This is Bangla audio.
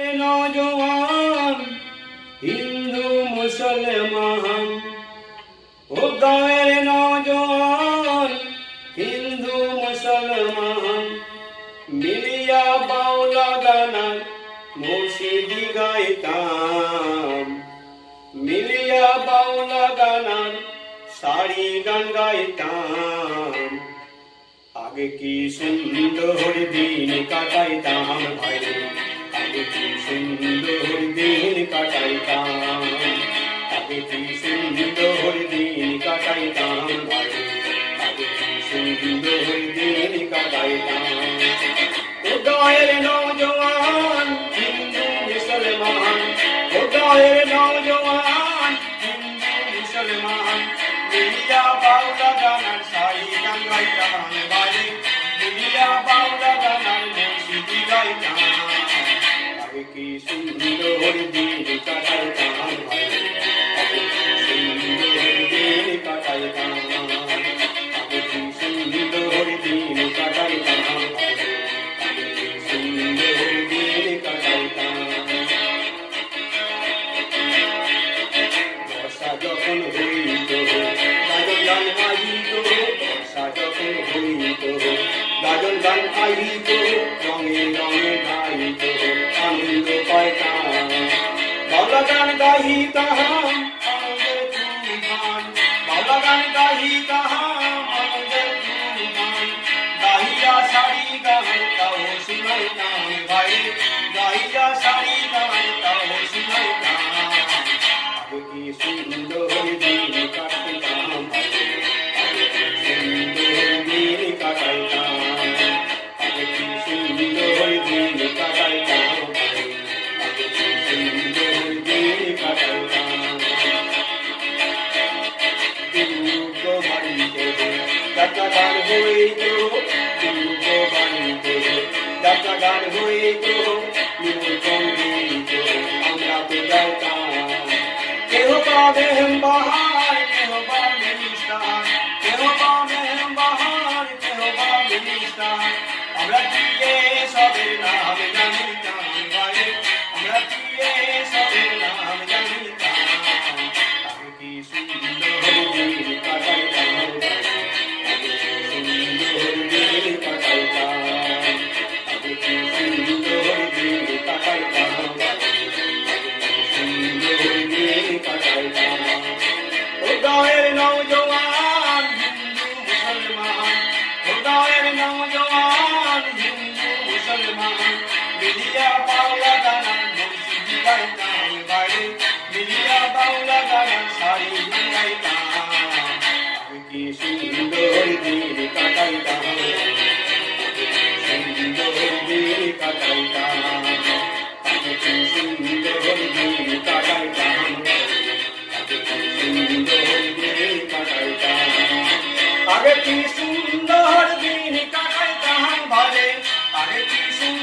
नौजवान हिंदू मुसलमान, ओ गाँवेर नौजवान हिंदू मुसलमान मिलिया बाउला गाना मुर्शिदी गाइताम, मिलिया बाउला गाना सारी गान गाइताम। आगे की सुंदर दिन काटाइताम भाई, आगे की सुंदर दिन काटाइताम, आगे की सुंदर दिन काटाइताम भाई, आगे की सुंदर दिन काटाइताम। ओ गाँवेर नौजवान हिंदू मुसलमान, ओ गाँवेर नौजवान हिंदू मुसलमान मिलिया बाउला गाना सारी गान गाइताम भाई, मिलिया बाउला गाना मुर्शिदी गाइताम। आगे की सुंदर दिन काटाइताम भाई, आगे की सुंदर दिन काटाइताम, आगे की सुंदर दिन काटाइताम भाई, आगे की सुंदर दिन काटाइताम। बर्षा যখন হইত গাজন গান আইত, বর্ষা যখন হইত গাজন গান আইত, রঙে রঙে গাইত আনন্দ পাইতাম। বাউলা গান গাইতাম আনন্দের তুফান, বাউলা গান গাইতাম আনন্দের তুফান। গাহিয়া সারি গান তাও শুনাইতাম ভাই, গাহিয়া সারি গান তাও শুনাইতাম। आगे की सुंदर दिन काटाइताम भाई, आगे की सुंदर दिन काटाइताम, आगे की सुंदर दिन काटाइताम भाई, आगे की सुंदर दिन काटाइताम। दुर्गो बाड़ीते যাত্রা গান হইত, দুর্গো বাড়িতে যাত্রা গান হইত, নিমন্ত্রণ দিত আমরা তো যাইতাম। কেহ পাবে বাহার কেহ পাবে নিষ্ঠান, কেহ পাবে বাহার কেহ পাবে নিষ্ঠান। আমরা কি সবের নাম জানিতাম ভাই, আমরা কি সবের নাম জানিতাম। আগে কি সুন্দর দিন কাটাইতাম ভাই, আগে কি সুন্দর দিন কাটাইতাম, আগে কি সুন্দর দিন কাটাইতাম ভাই, আগে কি সুন্দর দিন কাটাইতাম। ও গাঁয়ের নওজওয়ান হিন্দু মুসলমান, ও গাঁয়ের নওজওয়ান হিন্দু মুসলমান মিলিয়া বাউলা গানা মুর্শিদি গাইতাম ভাই, মিলিয়া বাউলা গানা সারি গান গাইতাম। আগে কি সুন্দর দিন কাটাইতাম, আগে কি সুন্দর দিন কাটাইতাম, আগে কি সুন্দর দিন কাটাইতাম, আগে কি সুন্দর দিন কাটাইতাম। আগে কি সুন্দর দিন কাটাইতাম ভাই, আগে কি